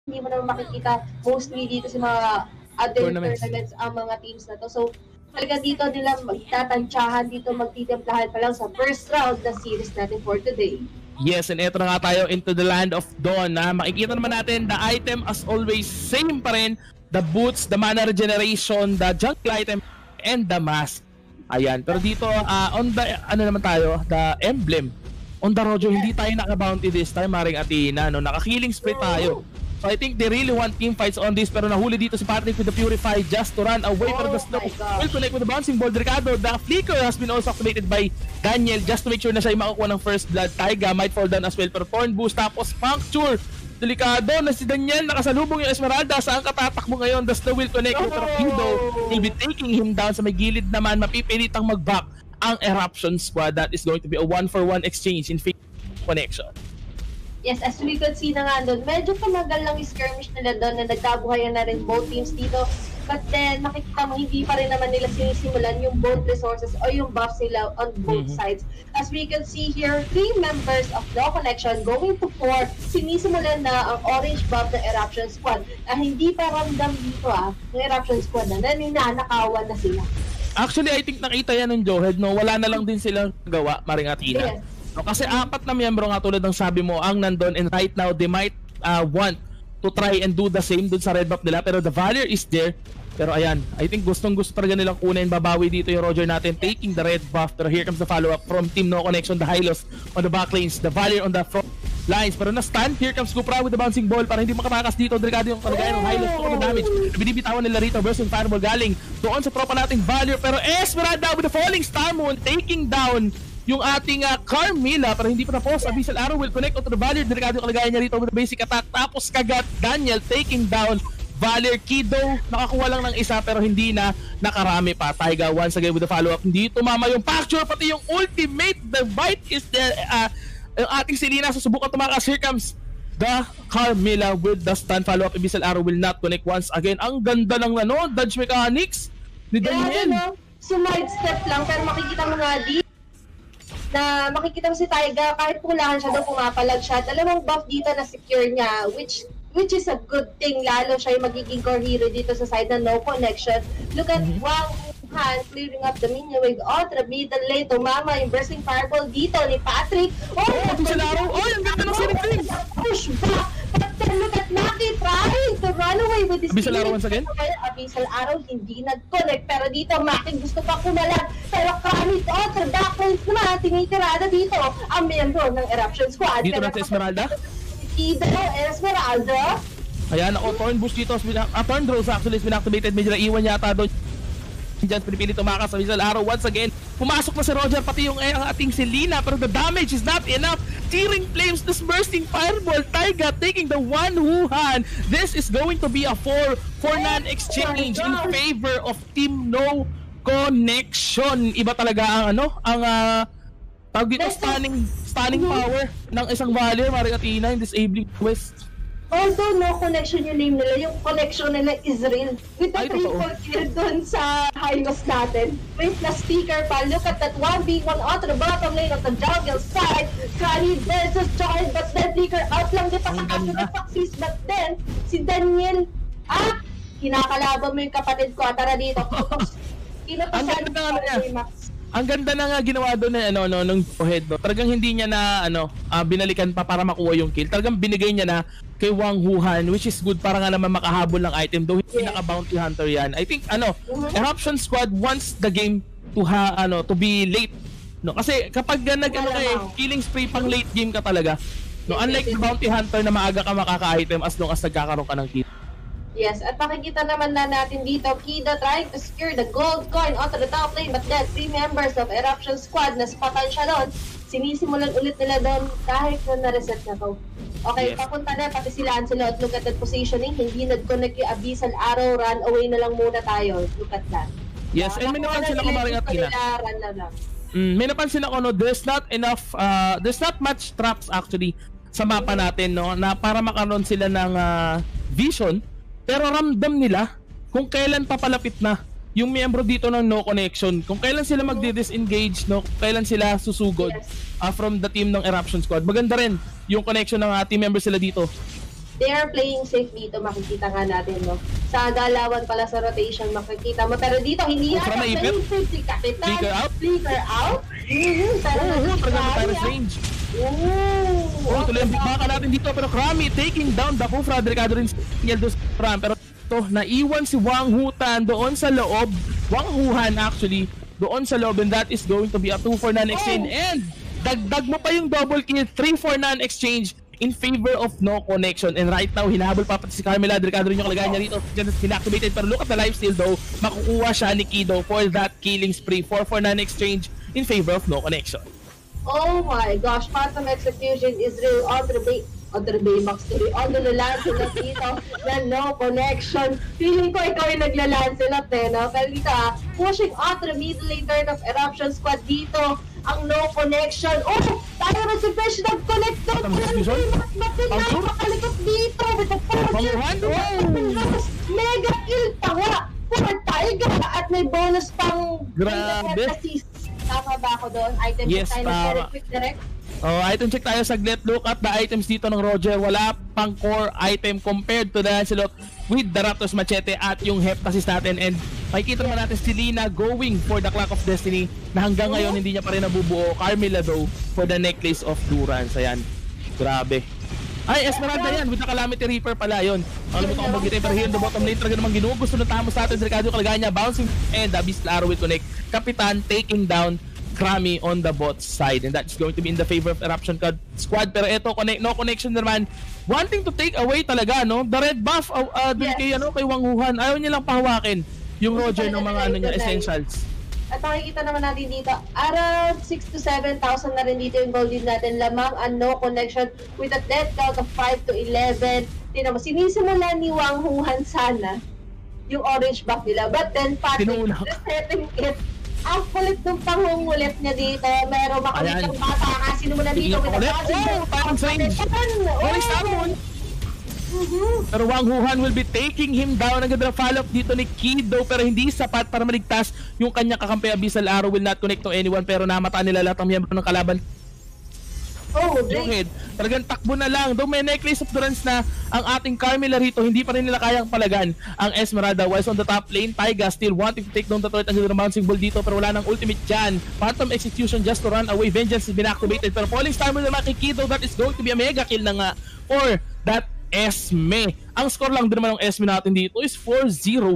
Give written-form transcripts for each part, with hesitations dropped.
hindi mo naman makikita mostly dito sa mga other tournaments ang mga teams na to. So, talaga dito nila magtatansyahan, dito magtitimplahan pa lang sa first round na series natin for today. Yes, and eto na nga tayo into the land of Dawn. Makikita naman natin the item as always same pa rin. The boots, the mana regeneration, the jungle item, and the mask. Ayan, pero dito on the ano naman tayo, the emblem. On the Rojo, hindi tayo naka-bounty this time, Maring Athena, no? Naka-killing spree tayo. So I think they really want team fights on this, pero nahuli dito si Patrick with the Purify just to run away from the snow. Will connect with the bouncing ball. Ricardo, the flicker has been also activated by Daniel just to make sure na siya makakuha ng first blood. Taiga might fall down as well, pero Thorn Boost, tapos Puncture. Delikado na si Daniel, nakasalubong yung Esmeralda. Saan katatakbo ngayon? The snow will connect with Rapido. Will be taking him down sa may gilid naman. Mapipilitang mag-back ang Eruption Squad. That is going to be a 1-for-1 exchange in connection. Yes, as we could see na nga doon, medyo pamagal lang yung skirmish nila doon na nagdabuhayan na rin both teams dito. But then, makikita mo, hindi pa rin naman nila sinisimulan yung both resources o yung buffs nila on both sides. As we can see here, 3 members of No Connection going to 4, sinisimulan na ang orange buff ng Eruption Squad na hindi pa ramdam dito ng Eruption Squad na ninanakawan na sila. Actually, I think nakita yan ng Joehead, no? Wala na lang din silang gawa, Maring Athena. Yes. No, kasi 4 na miyembro nga tulad ng sabi mo ang nandun, and right now they might want to try and do the same dun sa red buff nila, pero the Valier is there. Pero ayan, I think gustong-gusto talaga nilang kunin, babawi dito yung Roger natin, taking the red buff. Pero here comes the follow-up from Team No Connection, the Hylos on the back lanes, the Valier on the front lines. Pero na-stun, here comes Cupra with the bouncing ball para hindi makatakas dito. Delikado yung kalagayan ng Hylos, to the damage. Binibitawan nila rito, bursting fireball galing doon sa tropa nating Valier. Pero Esmeralda with the falling star moon, taking down yung ating Carmilla, pero hindi pa tapos. Abyssal Arrow will connect onto the Valier. Delikado yung kalagayan niya rito with the basic attack. Tapos kagat Daniel taking down Valier. Kido nakakuha lang ng isa pero hindi na nakarami pa. Taiga once again with the follow-up. Hindi tumama yung Puncture, pati yung ultimate. The bite is there. Yung ating Selena susubukan tumakas. Here comes the Carmilla with the stun follow-up. Abyssal Arrow will not connect once again. Ang ganda ng dodge mechanics ni Daniel. Side-step lang pero makikita mo nga dito na makikita mo si Taiga, kahit pulahan siya doon, pumapalag siya. Dalawang buff dito na secure niya, which is a good thing. Lalo siya yung magiging core hero dito sa side na No Connection. Look at Wang Han clearing up the minion wave. Ultra middle lane, tumama yung bursting fireball dito ni Patrick. Abyssal Arrow! Ang ganda ng sinipling! Push back! But then look at Naki trying to run away with this Abyssal Arrow once again? Abyssal Arrow hindi nag-connect. Pero dito, Maki gusto pa kumalag. Pero Kami Ultra backlinks naman, tinitirada dito ang miyembro ng Eruption Squad. Dito na sa Esmeralda? Dito, Esmeralda. Ayan, Thorn Boost dito. Thorn Rose actually has been activated. Medyo naiwan yata doon. Diyan pinipili tumakas sa Abyssal Arrow once again. Pumasok na si Roger, pati yung ating Selena, pero the damage is not enough. Tearing flames, this bursting fireball. Taiga taking the one Wuhan. This is going to be a 4-9 exchange in favor of Team No Connection. Iba talaga ang tawag dito, stunning power ng isang Valier, Maring Athena, in disabling quest. Although No Connection yung name nila, yung connection nila is real. With the triple kill dun sa Hylos natin. With the speaker pa, look at that 1v1 out to the bottom lane of the jungle side. Kani versus Child, but then flicker out lang din pa sa kaso ng Foxys. But then, si Daniel, kinakalaban mo yung kapatid ko, tara dito. Ang ganda na nga ginawa doon ng head, no. Talagang hindi niya na binalikan pa para makuha yung kill. Talagang binigay niya na kay Wang Wuhan, which is good para nga naman makahabol ng item, though hindi naka-bounty hunter yan. I think Eruption Squad wants the game to be late, no, kasi kapag killing spree pang late game ka talaga, no, unlike the bounty hunter na maaga ka makaka-item as long as nagkakaroon ka ng kill. Yes, at makikita naman na natin dito, Kida trying to secure the gold coin onto the top lane, but then 3 members of Eruption Squad na spatan siya doon. Sinisimulan ulit nila doon kahit na na-reset na to. Okay, papunta na, pati sila Ancelot. Look at that positioning, hindi nag-connect yung Abyssal Arrow, run away na lang muna tayo. Look at that. Yes, and may napansin ako, Maring Athena. May napansin ako, there's not much traps actually sa mapa natin, no, na para makaroon sila ng vision. Pero ramdam nila kung kailan papalapit na yung miyembro dito ng No Connection, kung kailan sila magdi-disengage, no, kung kailan sila susugod from the team ng Eruption Squad. Maganda rin yung connection ng team members sila dito. they are playing safe dito, makikita nga natin, no? Sa galawan pala sa rotation, makikita mo. Pero dito, hindi yata playing safe si Kapitan. Flicker out. Pero range. Tuloy ang bigmaka natin dito, pero Krami taking down the Fufra, delikado rin Yeldos Ram, pero ito, naiwan si Wang Hutan doon sa loob, Wang Huhan actually, doon sa loob, and that is going to be a 2-for-none exchange, and dagdag mo pa yung double kill, 3-for-none exchange in favor of No Connection, and right now, hinahabol pa pati si Carmela, delikado rin yung kalagayan niya dito, inactivated, pero look at the lifesteal though, makukuha siya ni Kido for that killing spree, 4-for-none exchange in favor of No Connection. Oh my gosh, Phantom Execution is real on the Baymax tuloy, on the Lancelot dito, na No Connection. Feeling ko ikaw yung nagla-Lancelot no? Pero dito pushing out the middle lane turn of Eruption Squad dito, ang No Connection. Oh! Tayo na si Fish nag-connect doon! Makalikot dito! With the mega kill pa nga! For Tiger! At may bonus pang grabe! Tama ba ako doon? Item yes, check tayo quick direct. Item check tayo saglit. Look at the items dito ng Roger. Wala pang core item compared to the Lancelot with the Raptors Machete at yung Heptasis natin. And makikita naman natin si Lina going for the Clock of Destiny na hanggang ngayon hindi niya pa rin nabubuo. Carmela though for the Necklace of Durance. Ayan. Grabe. Ay, Esmeralda yan with the Calamity Reaper pala yun. Alam mo ito kung mag-itay pero here in the bottom lane talaga namang ginugusto ng tamo sa atin. Delikado yung kalagayan niya. Bouncing and the Beast Arrow will connect. Kapitan taking down Krami on the bot side, and that's going to be in the favor of Eruption Squad. Pero ito, No Connection naman wanting to take away talaga the red buff dun kay kay Wang Huhan. Ayaw niya lang pahawakin yung Roger ng mga niya essentials. At makikita naman natin dito, around 6,000 to 7,000 na rin dito yung gold din natin. Lamang ang No Connection with a death count of 5 to 11. Tingnan mo, sinisimulan ni Wang Huhan sana yung orange buff nila. But then, Patrick, resetting it. Ang kulit ng pangungulit niya dito. Meron makalitang bata kasi mo na dito with a parang range. Pero Wang Huhan will be taking him down. Ang ganda follow-up dito ni Kido, pero hindi sapat para maligtas yung kanyang kakampi. Abyssal Arrow will not connect to anyone, pero namataan nila lahat ang miyembro ng kalaban. Talagang takbo na lang. Though may Necklace of Durance na ang ating Carmela rito, hindi pa rin nila kayang palagan ang Esmeralda. Whilst on the top lane, Taiga still wanting to take down the turret. Ang ganda ng bouncing ball dito, pero wala nang ultimate dyan. Phantom Execution just to run away. Vengeance has been activated, pero Falling Star mo naman kay Kido. That is going to be a mega kill na nga for that Esme. Ang score lang din naman ng Esme natin dito is 4-0-3.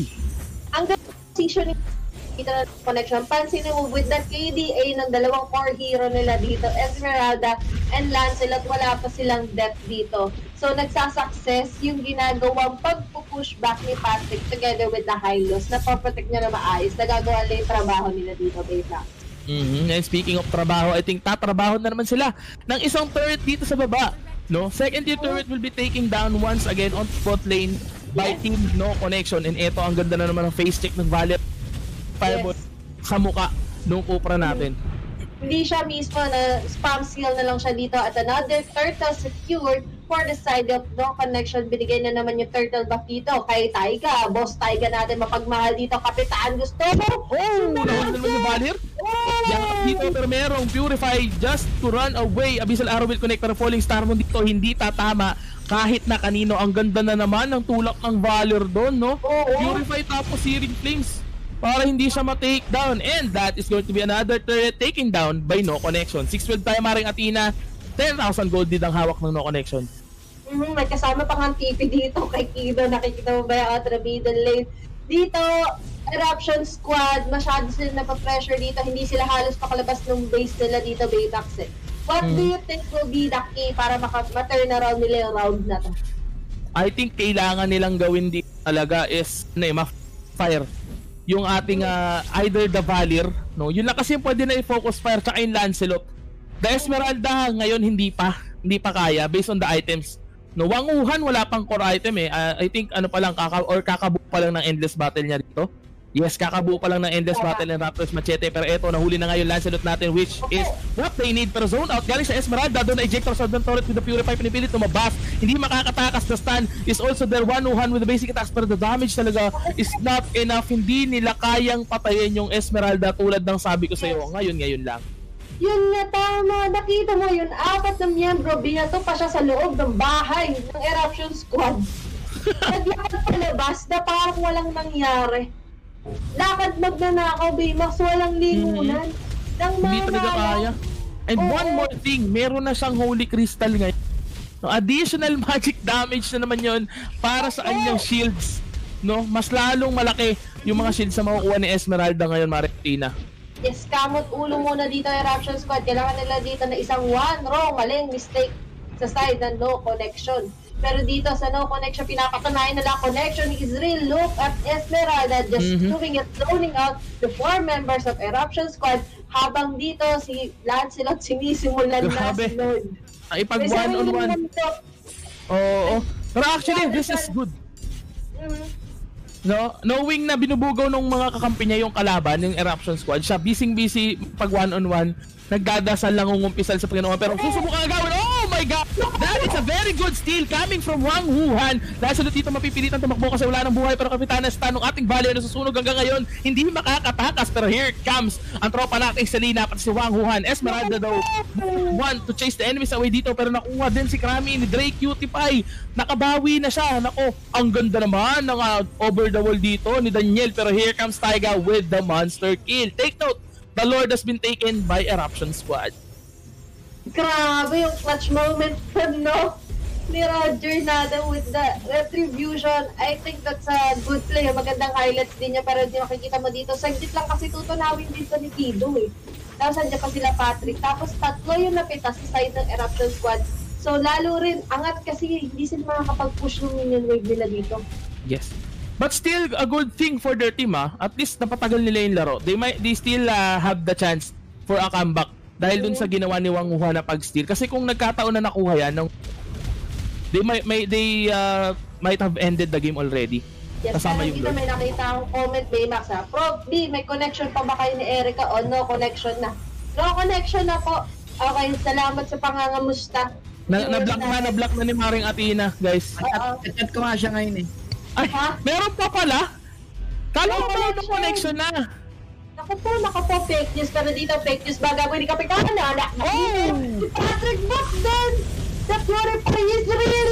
Ang position dito na connection. Pansin mo with the KDA ng dalawang core hero nila dito, Esmeralda and Lancelot, wala pa silang death dito. So nagsasucess yung ginagawang pag-push back ni Patrick together with the Hylos na paprotect niya na maayos. Nagagawa nila yung trabaho nila dito, Baymax. And speaking of trabaho, I think tatrabaho na naman sila ng isang turret dito sa baba. Second tier turret will be taking down once again on bot lane by Team No Connection. And ito, ang ganda na naman ng face check ng Valiant Fireball sa muka nung Cupra natin. Hindi siya mismo na spam skill na lang siya dito at another turtle secured for the side of No Connection. Binigay na naman yung turtle buff dito kay Taiga. Boss Taiga natin mapagmahal dito. Kapitan, gusto mo? Nahuli naman yung Valir. Yang dito pero merong Purify just to run away. Abyssal Arrow will connect pero Falling Star mo dito hindi tatama kahit na kanino. Ang ganda na naman ng tulak ng Valir doon, Purify tapos Searing Flames para hindi siya ma-take down, and that is going to be another turret taken down by No Connection. 612 tayo maring Athena, 10,000 gold din ang hawak ng No Connection. May kasama pang ang TP dito kay Kido. Nakikita mo ba yung outer middle lane? Dito, Eruption Squad, masyado sila napapressure dito. Hindi sila halos makalabas ng base nila dito, Baymax. What do you think will be the key para ma-turn around nila yung round na to? I think kailangan nilang gawin dito talaga is ma-fire yung ating either the Valir, yun lang kasi pwede na i-focus fire tsaka yung Lancelot. The Esmeralda ngayon hindi pa kaya based on the items. Wang Huhan wala pang core item I think kakabuo pa lang ng Endless Battle niya dito. Yes, kakabuo pa lang ng Endless Battle ng Raptors Machete, pero eto nahuli na nga yung Lancelot natin, which is what they need. Pero zone out galing sa Esmeralda, doon na ejector sa turret with the Purify, pinipilit tumabas, hindi makakatakas. The stun is also there. Wang Huhan with the basic attacks, pero the damage talaga is not enough. Hindi nila kayang patayin yung Esmeralda tulad ng sabi ko sa iyo. Ngayon lang. Yun nga, tama. Nakita mo yun, 4 na miyembro, binato pa siya sa loob ng bahay ng Eruption Squad. Naglakad palabas na parang walang nangyari. Lakad magnanakaw, Baymax, walang lingunan. Hindi talaga kaya. And one more thing, meron na siyang Holy Crystal ngayon. No, additional magic damage na naman yon para sa kanyang shields. No, mas lalong malaki yung mga shields na makukuha ni Esmeralda ngayon, Marikina. Yes, kamot ulo muna dito Eruption Squad. Kailangan nila dito na isang one wrong, maling mistake sa side ng no connection. Pero dito sa no connection, pinapatunayan nila connection is real. Look at Esmeralda just doing it, zoning out the 4 members of Eruption Squad. Habang dito si Lancelot sinisimulan na si Lord. Ipag one-on-one. Oo. Pero actually, this is good. No, knowing na binubugaw ng mga kakampi niya yung kalaban, yung Eruption Squad, siya busy pag one-on-one, nagdadasal lang umpisal sa Panginoon, pero susubukan agawin. Oh my God! That is a very good steal coming from Wang Wuhan. Dahil dito mapipilitan tumakbo kasi wala ng buhay, pero Kapitana Stan ng ating Valor na susunog hanggang ngayon, hindi makakatakas, pero here comes ang tropa nating Selena, pati si Wang Wuhan. Esmeralda daw want to chase the enemies away dito, pero nakuha din si Krami ni Drake Cutie Pie. Nakabawi na siya. Nako, ang ganda naman ng over the wall dito ni Daniel, pero here comes Taiga with the monster kill. Take note, the Lord has been taken by Eruption Squad. Grabe yung clutch moment no? Ni Roger natin with the retribution. I think that's a good play. Magandang highlights din niya, pero hindi makikita mo dito. Saglit lang kasi tutunawin dito ni Kido eh. Tapos andyan pa sila Patrick. Tapos 3 yung napita sa side ng Eruption Squad. So lalo rin, angat kasi hindi sila makakapag-push ng minion wave nila dito. Yes. But still a good thing for their team At least napatagal nila yung laro. They still have the chance for a comeback dahil dun sa ginawa ni Wang Wuhan na pag-steal. Kasi kung nagkataon na nakuha yan, they might have ended the game already. Yes, kasama yung may nakita akong comment, Baymax Prof B, may connection pa ba kayo ni Erica o no connection na? No connection na po. Okay, salamat sa pangangamusta. Na-block na ni Maring Athena, guys. Chat ko nga siya ngayon eh. Ay, meron pa pala? Kala ko ba yung connection na? Naku po, fake news. Pero dito, fake news ba gagawin ni Kapitana? Si Patrick Buxton! The purify is real!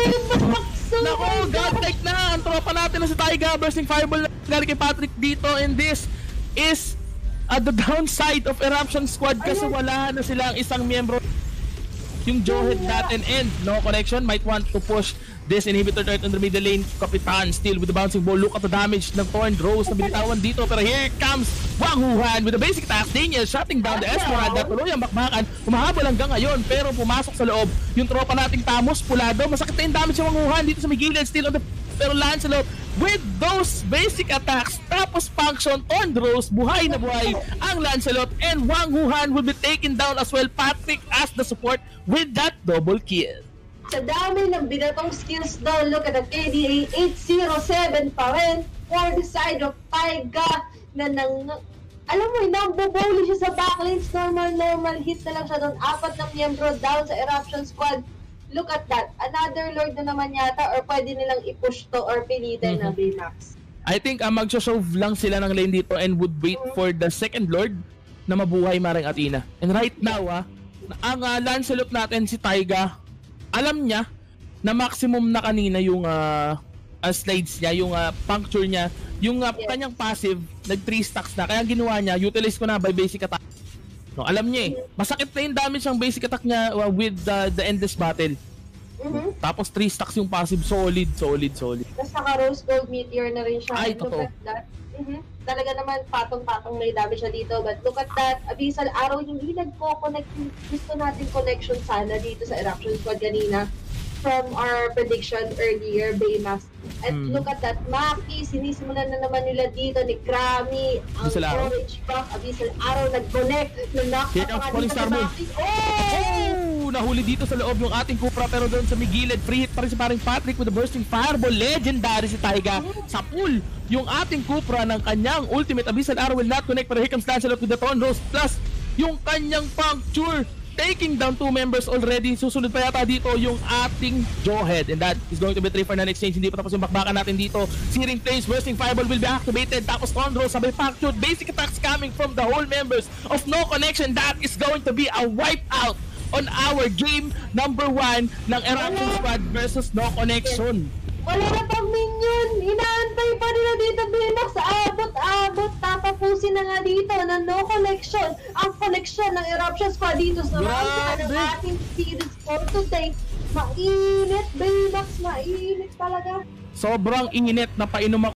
Naku, godlike na! Ang tropa natin na si Taiga bursting fireball galing kay Patrick dito, and this is the downside of Eruption Squad kasi wala na silang isang miyembro. Yung Johead natin and no connection might want to push this inhibitor turret on the middle lane. Kapitan still with the bouncing ball. Look at the damage ng Thorn Rose na binitawan dito, pero here comes Wang Wuhan with the basic attack. Daniel shutting down the Esmeralda. Tuloy ang bakbakan, humahabol hanggang ngayon, pero pumasok sa loob yung tropa nating Tamos Pulado. Masakit na yung damage ng Wang Wuhan dito sa Miguel, still on the pero Lancelot with those basic attacks, tapos function, Thorn Rose, buhay na buhay ang Lancelot, and Wang Wuhan will be taken down as well. Patrick as the support with that double kill. Sa dami ng binatong skills daw, look at the KDA 807 pa rin for the side of Taiga na alam mo, nambubuli siya sa backlines, normal hit na lang siya doon. 4 na miyembro down sa Eruption Squad. Look at that. Another Lord na naman yata, or pwede nilang i-push to or pilitin na Baymax. I think mag-shove lang sila ng lane dito and would wait for the second Lord na mabuhay, Maring Athena. And right now, ang Lancelot natin, si Taiga, alam niya na maximum na kanina yung slides niya, yung puncture niya, yung kanyang passive, nag 3 stacks na. Kaya ginawa niya, utilize ko na by basic attack. No, alam niya masakit na yung damage ng basic attack niya with the endless battle. Tapos 3 stacks yung passive, solid. Tapos naka-rose gold meteor na rin siya. Ay, look totoo. at that. Talaga naman patong-patong may damage siya dito. But look at that, Abyssal Arrow, hindi nagko-connect. Gusto natin connection sana dito sa Eruption Squad kanina from our prediction earlier, Baymax. And look at that, Maki, sinisimulan na naman nila dito ni Krami, ang Orange Buff, Abyssal Arrow, nag-connect, Here comes Falling Star Moon. Nahuli dito sa loob yung ating Cupra, pero doon sa migilid, free hit pa rin si paring Patrick with the bursting fireball. Legendary si Taiga sa pool. Yung ating Cupra ng kanyang ultimate Abyssal Arrow will not connect, pero here comes Lancelot with the Thorn Rose plus yung kanyang puncture. taking down 2 members already. Susunod pa yata dito yung ating Jawhead, and that is going to be 3 for non-exchange. Hindi pa tapos yung bakbakan natin dito. Searing Flames, Bursting Fireball will be activated. Tapos Control, sabay Factured. Basic attacks coming from the whole members of No Connection. That is going to be a wipeout on our game number 1 ng Eruption Squad versus No Connection. Wala na pang minion! Inaantay pa nila dito, Binox! Abot! Tatapusin na nga dito na No Connection! Ang connection ng Eruption Squad dito sa round 1 ng ating series for today. Mainit, Binox! Mainit talaga! Sobrang init na painom